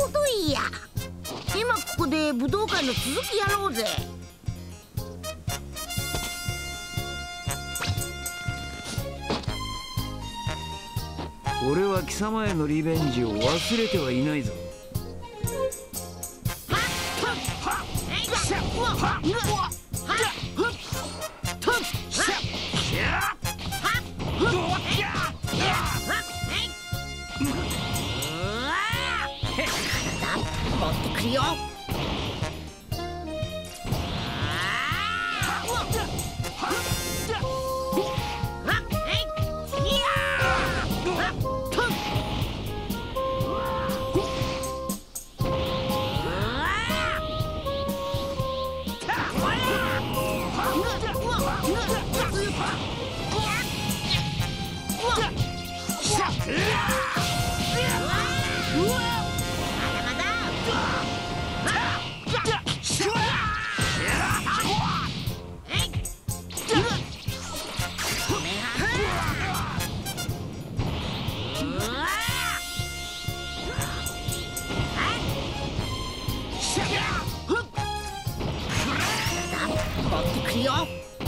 どいいや。今ここで武道館の続きやろうぜ。 俺は貴様へのリベンジを忘れてはいないぞ。 持ってくるよ。持ってくるよ。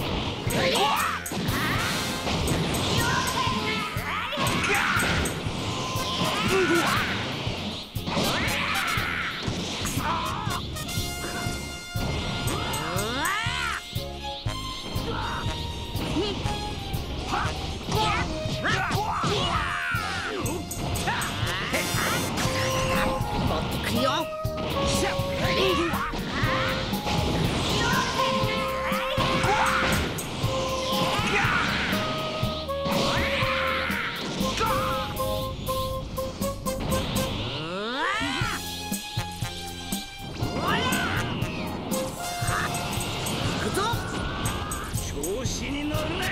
調子に乗るなよ。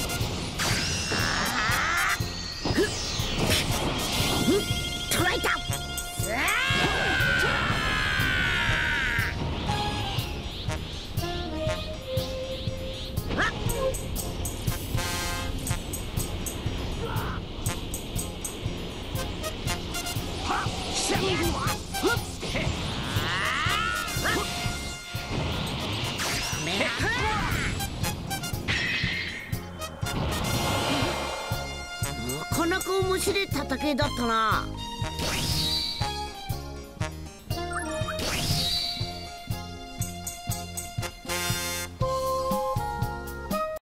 捕らえた。なかなか面白い戦いだったな。